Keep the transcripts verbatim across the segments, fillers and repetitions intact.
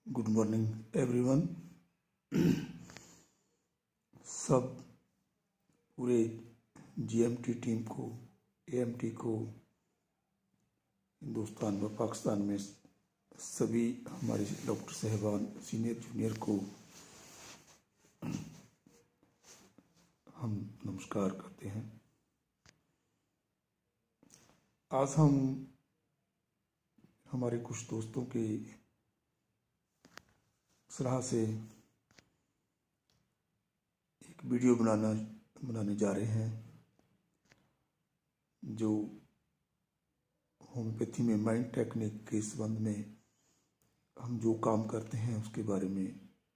Good morning everyone. सब पूरे GMT team को, एएमटी को, हिंदुस्तान व पाकिस्तान में सभी हमारे डॉक्टर साहबान, सीनियर जूनियर को हम नमस्कार करते हैं। आज हम हमारे कुछ दोस्तों की सलाह से एक वीडियो बनाना बनाने जा रहे हैं जो होम्योपैथी में माइंड टेक्निक के संबंध में हम जो काम करते हैं उसके बारे में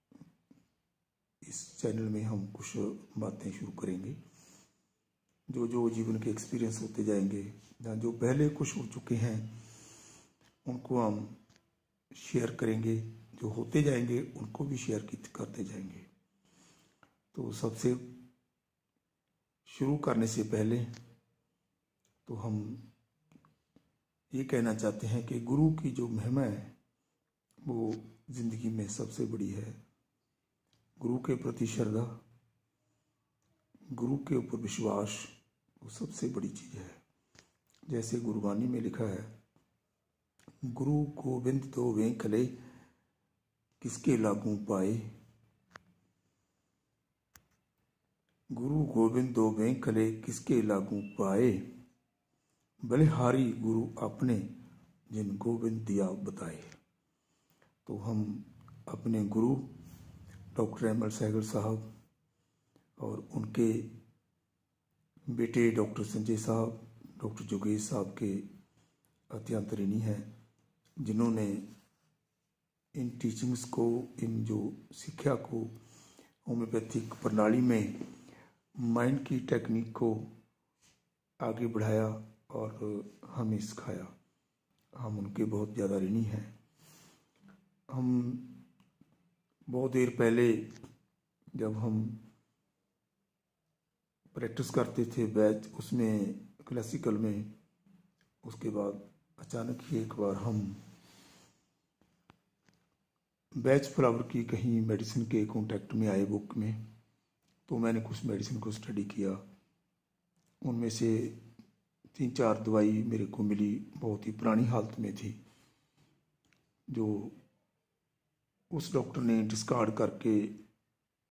इस चैनल में हम कुछ बातें शुरू करेंगे। जो जो जीवन के एक्सपीरियंस होते जाएंगे या जो पहले कुछ हो चुके हैं उनको हम शेयर करेंगे, जो होते जाएंगे उनको भी शेयर करते जाएंगे। तो सबसे शुरू करने से पहले तो हम ये कहना चाहते हैं कि गुरु की जो महिमा है वो जिंदगी में सबसे बड़ी है। गुरु के प्रति श्रद्धा, गुरु के ऊपर विश्वास वो सबसे बड़ी चीज है। जैसे गुरबानी में लिखा है, गुरु गोविंद दो वें कले किसके लागू पाए। गुरु गोविंद दो वें कले किसके लागू पाए, बलिहारी गुरु अपने जिन गोविंद दिया बताए। तो हम अपने गुरु डॉक्टर अहमद सहगल साहब और उनके बेटे डॉक्टर संजय साहब, डॉक्टर जोगेश साहब के अत्यंत ऋणी हैं, जिन्होंने इन टीचिंग्स को, इन जो शिक्षा को होम्योपैथिक प्रणाली में माइंड की टेक्निक को आगे बढ़ाया और हमें सिखाया। हम उनके बहुत ज़्यादा ऋणी हैं। हम बहुत देर पहले जब हम प्रैक्टिस करते थे बैच उसमें क्लासिकल में, उसके बाद अचानक ही एक बार हम बैच फ्लावर की कहीं मेडिसिन के कांटेक्ट में आए बुक में, तो मैंने कुछ मेडिसिन को स्टडी किया। उनमें से तीन चार दवाई मेरे को मिली, बहुत ही पुरानी हालत में थी, जो उस डॉक्टर ने डिस्कार्ड करके